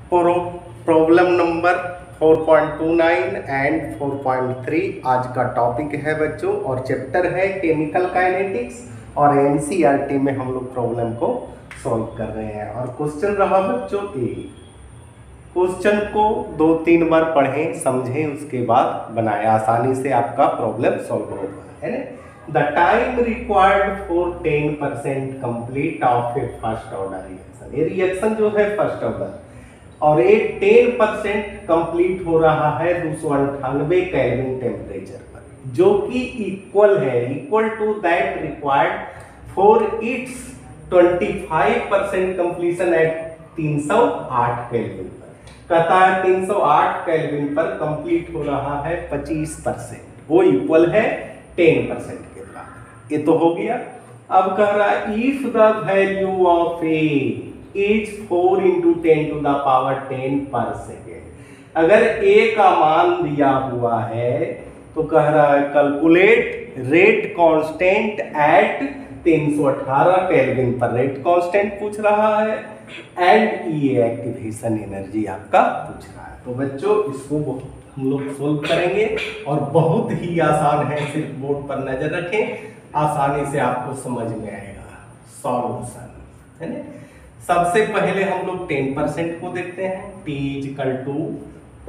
Problem number 4.29 and 4.3 आज का topic है बच्चों, और चैप्टर है केमिकल काइनेटिक्स। और एनसीईआरटी में हम लोग प्रॉब्लम को सॉल्व कर रहे हैं। और क्वेश्चन रहा बच्चों ए। क्वेश्चन को 2-3 बार पढ़ें, समझें, उसके बाद बनाएं, आसानी से आपका प्रॉब्लम सॉल्व होगा, है ना। The time required for 10% complete of a first order reaction. ये रिएक्शन जो है फर्स्ट ऑर्डर, और ये 10% कंप्लीट हो रहा है 298 केल्विन टेम्परेचर पर, जो कि equal to that required for its 25% completion at 308 kelvin पर। कहता है 308 केल्विन पर कंप्लीट हो रहा है 25%, वो इक्वल है 10% के बराबर। ये तो हो गया। अब कह रहा है if the value of A is 4 × 10⁻10 पर सेकेंड। अगर ए का मान दिया हुआ है तो कह रहा है calculate rate constant at 318 kelvin पर। रेट कांस्टेंट पूछ रहा है एंड ये एक्टिवेशन एनर्जी आपका पूछ रहा है। तो बच्चों इसको हम लोग सोल्व करेंगे, और बहुत ही आसान है, सिर्फ बोर्ड पर नजर रखें, आसानी से आपको समझ में आएगा सॉल्यूशन, है ना। सबसे पहले हम लोग 10% को देखते हैं। T =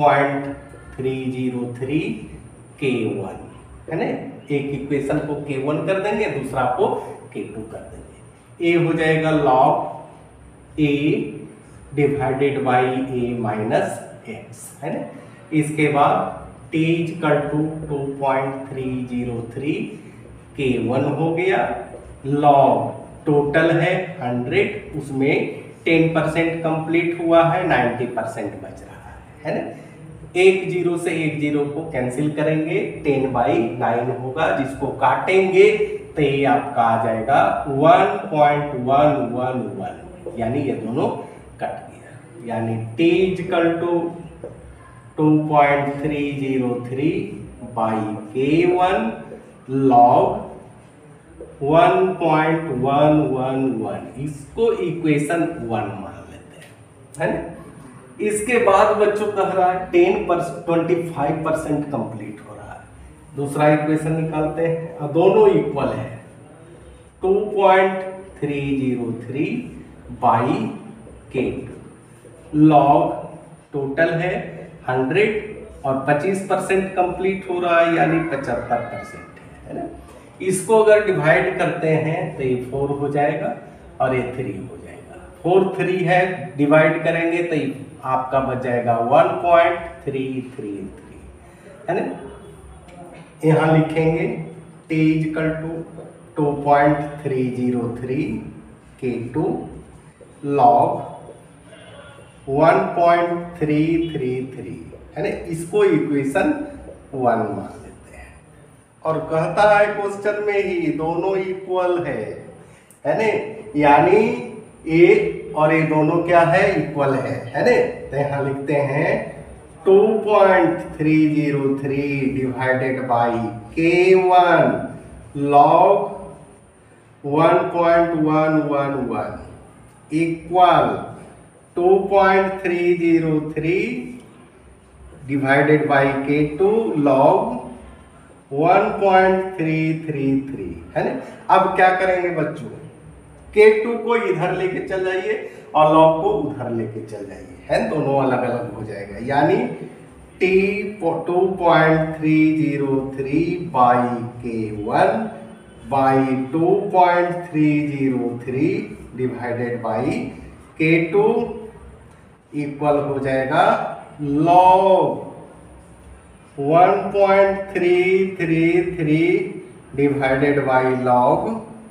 2.303 K1, है ना। एक इक्वेशन को K1 कर देंगे, दूसरा को K2 कर देंगे। A हो जाएगा log A divided by A minus x, है ना। इसके बाद T = 2.303 K1 हो गया। log टोटल है 100, उसमें 10% कंप्लीट हुआ है, 90% बच रहा है ना। एक जीरो से एक जीरो को कैंसिल करेंगे, 10/9 होगा, जिसको काटेंगे तो ये आपका आ जाएगा 1.111, यानी ये दोनों कट गया। यानी T = 2.303 K1 log 1.111, इसको इक्वेशन 1 मान लेते हैं, है ना। इसके बाद बच्चों कह रहा है 25% कंप्लीट हो रहा है। दूसरा इक्वेशन निकालते हैं, दोनों इक्वल है। 2.303 K2 log टोटल है 100 और 25% कंप्लीट हो रहा है, यानी 75% है ना। इसको अगर डिवाइड करते हैं तो ये 4 हो जाएगा और ये 3 हो जाएगा। 4 3 है, डिवाइड करेंगे तो आपका बच जाएगा 1.333, है ना। यहाँ लिखेंगे T = 2.303 K2 log 1.333, है ना। इसको इक्वेशन 1 मान लेते हैं। और कहता है क्वेश्चन में ही दोनों इक्वल है ना, यानी ए और ये दोनों क्या है, इक्वल है ना। तो यहां लिखते हैं 2.303 divided by K1 log 1.111 equal 2.303 divided by K2 log 1.333, है ना। अब क्या करेंगे बच्चों, K2 को इधर लेके चल जाइए और log को उधर लेके चल जाइए, है, दोनों अलग अलग हो जाएगा। यानी T 2.303 K1 by 2.303 divided by K2 equal हो जाएगा log 1.333 डिवाइडेड बाई log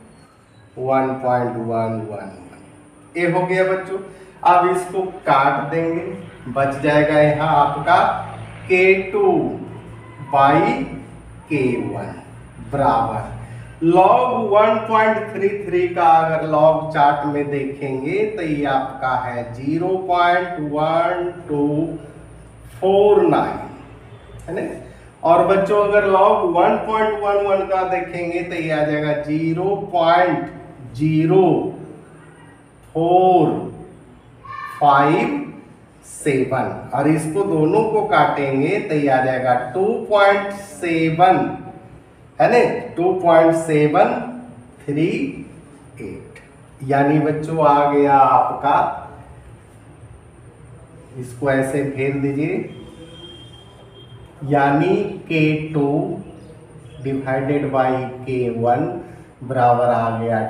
1.111। ये हो गया बच्चों। अब इसको काट देंगे, बच जाएगा यहाँ आपका K2 बाई K1 बराबर log 1.33 का अगर log चार्ट में देखेंगे तो ये आपका है 0.1249, है ना। और बच्चों अगर log 1.11 का देखेंगे तो ये आ जाएगा 0.04 5 7 और इसको दोनों को काटेंगे तो ये आ जाएगा 2.7 है ना, 2.738 यानी बच्चों आ गया आपका, इसको ऐसे फेर दीजिए, यानी K2 डिवाइडेड बाई K1 बराबर आ गया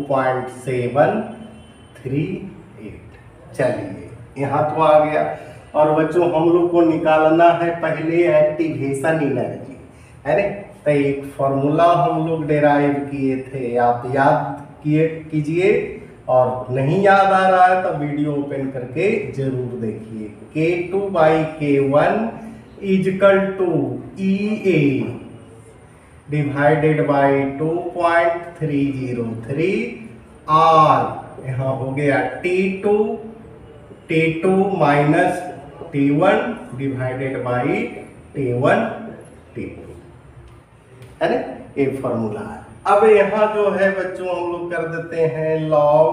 2.738। चलिए यहाँ तो आ गया। और बच्चों हम लोग को निकालना है पहले एक्टिवेशन एनर्जी, है ना। तो एक फॉर्मूला हम लोग डिराइव किए थे, आप याद कीजिए, और नहीं याद आ रहा है तो वीडियो ओपन करके जरूर देखिए। K2 by K1 equal to EA divided by 2.303 और यहाँ हो गया T2 minus T1 divided by T1 T2, है ना, ये फॉर्मूला है। अब यहाँ जो है बच्चों हम लोग कर देते हैं log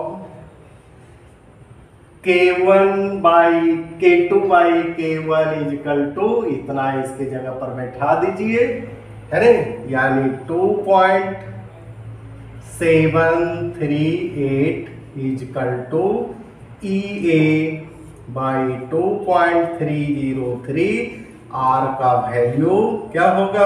K2 by K1 equal to, इतना इसके जगह पर बैठा दीजिए, है ना, यानी 2.738 equal to EA by 2.303, R का वैल्यू क्या होगा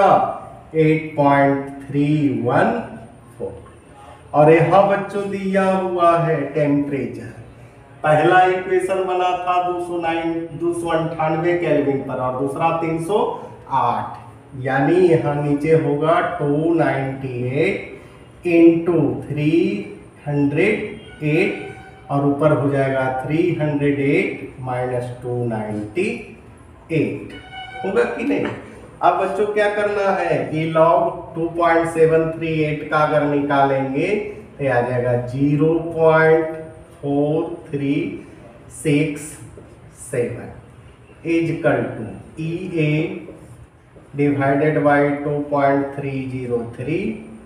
8.314। और यहाँ बच्चों दिया हुआ है टेम्परेचर, पहला इक्वेशन बना था 298 केल्विन पर और दूसरा 308, यानी यहाँ नीचे होगा 298 इंटू 308 और ऊपर हो जाएगा 308 माइनस 298 होगा कि नहीं। अब बच्चों क्या करना है, ये लॉग 2.738 का अगर निकालेंगे तो आ जाएगा 0.4367 equal to EA divided by 2.303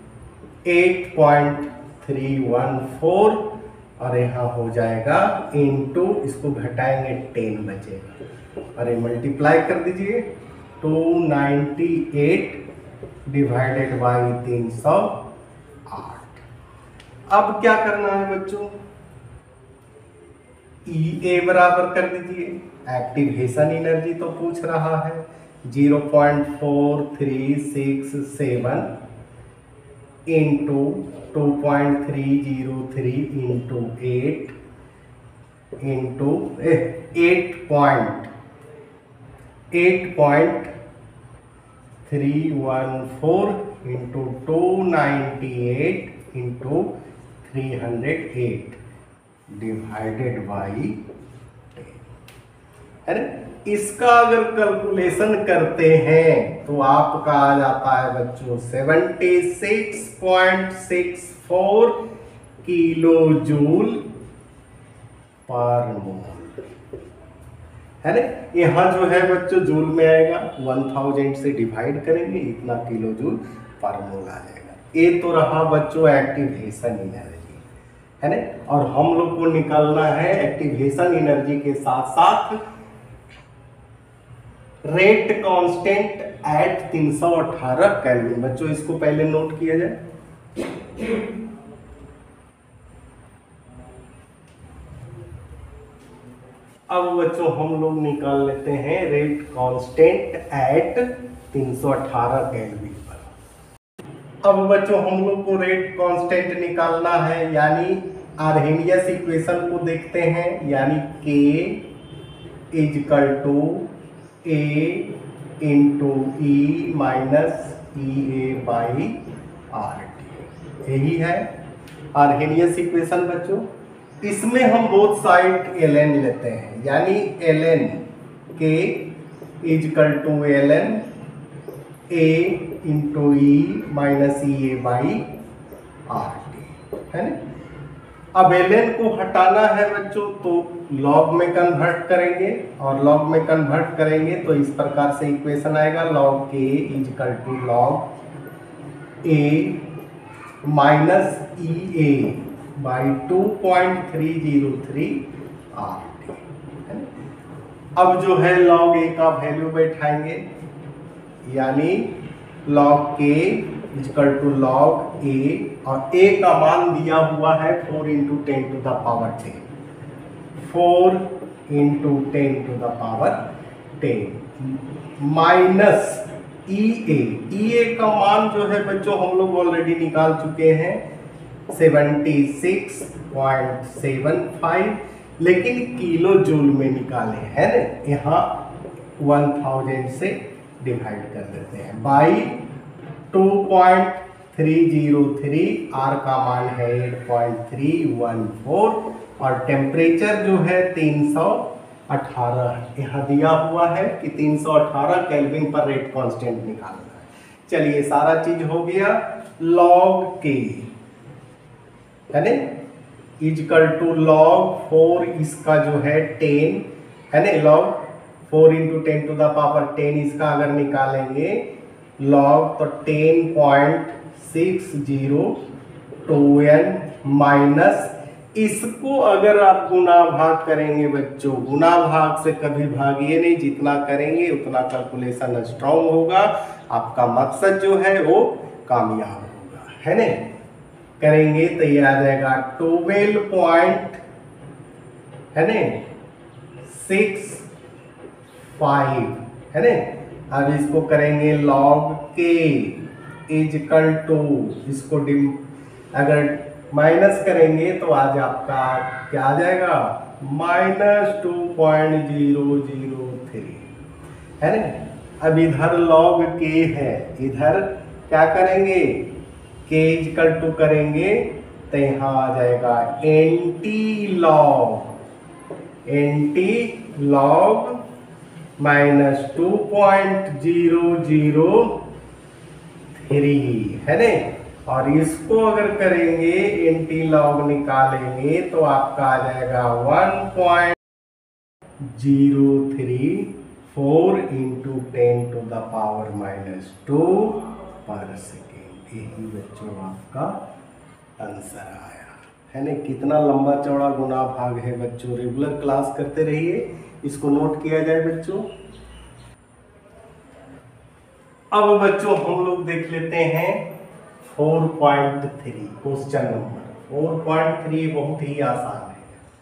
8.314 और यहाँ हो जाएगा इनटू, इसको घटाएंगे 10 बचेगा और ये मल्टीप्लाई कर दीजिए 298 डिवाइडेड बाई 308। अब क्या करना है बच्चों, EA बराबर कर दीजिए, एक्टिवेशन एनर्जी तो पूछ रहा है 0.4367 into 2.303 into 8 into 8.314 into 298 into 308 divided by 10, है ना। इसका अगर कैलकुलेशन करते हैं तो आपका आ जाता है बच्चों 76.64 किलो जूल पर मोल, है ना। यहाँ जो है बच्चों जूल में आएगा, 1000 से डिवाइड करेंगे इतना किलो जूल पर मोल आ जाएगा। ये तो रहा बच्चों एक्टिवेशन एनर्जी, है ना। और हम लोग को निकालना है एक्टिवेशन एनर्जी के साथ साथ रेट कांस्टेंट एट 318 केल्विन। बच्चों इसको पहले नोट किया जाए। अब बच्चों हम लोग निकाल लेते हैं रेट कांस्टेंट एट 318 केल्विन पर। अब बच्चों हम लोग को रेट कांस्टेंट निकालना है, यानी आर्हेनियस इक्वेशन को देखते हैं, यानी K equal to A into E minus EA by RT, यही है आर्हेनियस इक्वेशन बच्चों। इसमें हम बोथ साइड ln लेते हैं, यानी ln K equal to ln A into E minus EA by RT, है ना। अब ln को हटाना है बच्चों तो लॉग में कन्वर्ट करेंगे, और लॉग में कन्वर्ट करेंगे तो इस प्रकार से इक्वेशन आएगा log K equal to log A minus EA by 2.303 RT, अब जो है log a का वैल्यू बैठाएंगे, यानी log k equal to log a, और a का मान दिया हुआ है 4 into 10 to the power 10, 4 into 10 to the power 10 minus EA का मान जो है बच्चों हम लोग ऑलरेडी निकाल चुके हैं 76.75, लेकिन किलो जूल में निकाले हैं ना, यहाँ 1000 से डिवाइड कर देते हैं बाई 2.303, आर का मान है 8.314, और टेम्परेचर जो है 318 यहाँ दिया हुआ है कि 318 केल्विन पर रेट कांस्टेंट निकालना है। चलिए सारा चीज हो गया। log k है ना इक्वल टू log 4, इसका जो है 10 है ना, log 4 into 10 to the power 10, इसका अगर निकालेंगे log तो 10.60 माइनस, इसको अगर आप गुना भाग करेंगे बच्चों, गुना भाग से कभी भागिए नहीं, जितना करेंगे उतना कैलकुलेशन स्ट्रांग होगा, आपका मकसद जो है वो कामयाब होगा, है ना। करेंगे तो ये आ जाएगा 12 पॉइंट है ना 65 है ना। अब इसको करेंगे log k इक्वल टू, इसको अगर माइनस करेंगे तो आज आपका क्या आ जाएगा -2.003 है ना। अब इधर log k है, इधर क्या करेंगे k इक्वल टू करेंगे तो यहाँ आ जाएगा एंटी लॉग -2.003 है ना। और इसको अगर करेंगे एंटी लॉग निकालेंगे तो आपका आ जाएगा 1.034 इंटू 10 टू द पावर -2 पर सेकेंड। यही बच्चों आपका आंसर आया है ना। कितना लंबा चौड़ा गुना भाग है बच्चों, रेगुलर क्लास करते रहिए, इसको नोट किया जाए बच्चों। अब बच्चों हम लोग देख लेते हैं 4.3 क्वेश्चन नंबर 4.3, बहुत ही आसान है।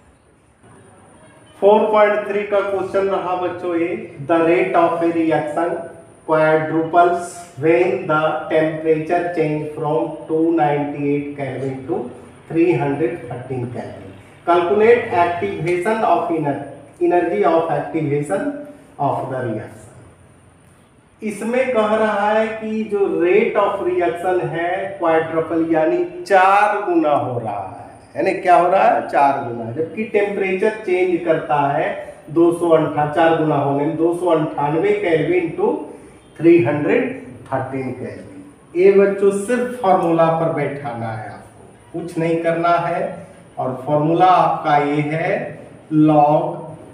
4.3 का क्वेश्चन रहा बच्चों ये, the rate of a reaction quadruples when the temperature change from 298 Kelvin to 313 Kelvin. Calculate activation of energy of activation of the reaction. इसमें कह रहा है कि जो रेट ऑफ रिएक्शन है क्वाड्रपल यानी 4 गुना हो रहा है ना। क्या हो रहा है 4 गुना, जबकि टेम्परेचर चेंज करता है 298, 4 गुना होने में 298 केल्विन टू 313 केल्विन। ये बच्चों सिर्फ फॉर्मूला पर बैठाना है, आपको कुछ नहीं करना है। और फॉर्मूला आपका ये है log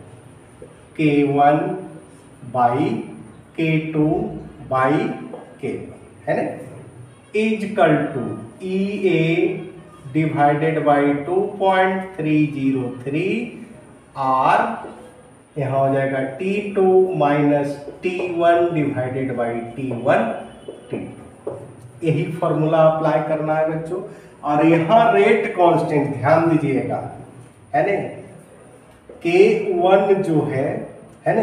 K1 by K2 by K1 है ना, equal to EA divided by 2.303 R, यहाँ हो जाएगा T2 minus T1 divided by T1 T2। यही फॉर्मूला अप्लाई करना है बच्चों। और यहाँ रेट कांस्टेंट ध्यान दीजिएगा है ना, K1 जो है ना,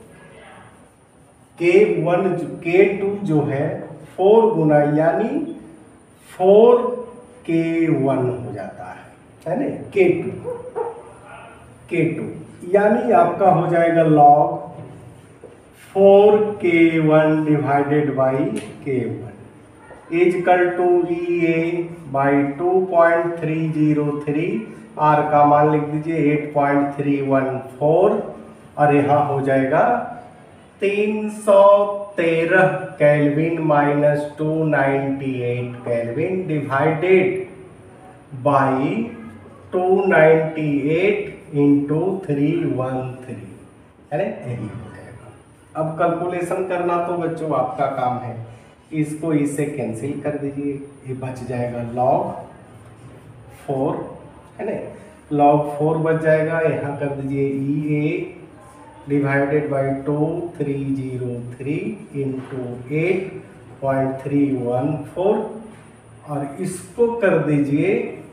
K2 जो है 4 गुना यानी 4K1 हो जाता है ना। K2 यानी आपका हो जाएगा log 4K1 divided by K1 equal to EA by 2.303, R का मान लिख दीजिए 8.314, और यहाँ हो जाएगा 313 kelvin minus 298 kelvin divided by 298 into 313 है ना, यही हो जाएगा। अब कैलकुलेशन करना तो बच्चों आपका काम है, इसको इससे कैंसिल कर दीजिए, ये बच जाएगा log 4 है ना, log 4 बच जाएगा। यहाँ कर दीजिए EA डिवाइडेड बाई 2303 इंटू 8.314 और इसको कर दीजिए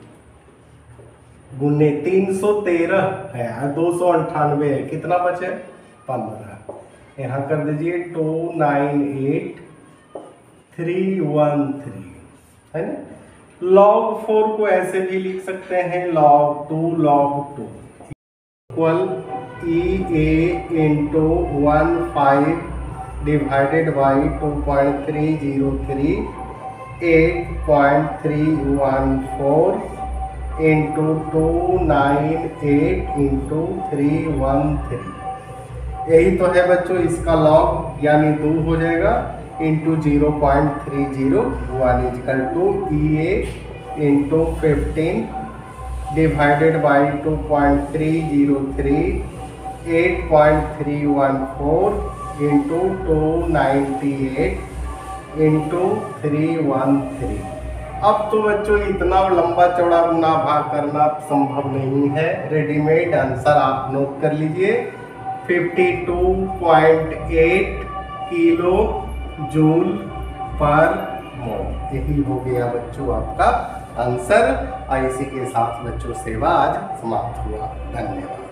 गुने 313 है, 298 है, कितना बचे 15। यहाँ कर दीजिए 298313 है ना। log 4 को ऐसे भी लिख सकते हैं log 2 equal EA into 15 divided by 2303 8.314 into 298 into 313। यही तो है बच्चों इसका लॉग, यानी 2 हो जाएगा into 0.301 equal to EA into 15 divided by 2.303 8.314 into 298 into 313। अब तो बच्चों इतना लंबा चौड़ा गुना भाग करना संभव नहीं है। रेडीमेड आंसर आप नोट कर लीजिए 52.8 किलो जूल पर मोल। यही हो गया बच्चों आपका आंसर। इसी के साथ बच्चों सेवा आज समाप्त हुआ। धन्यवाद।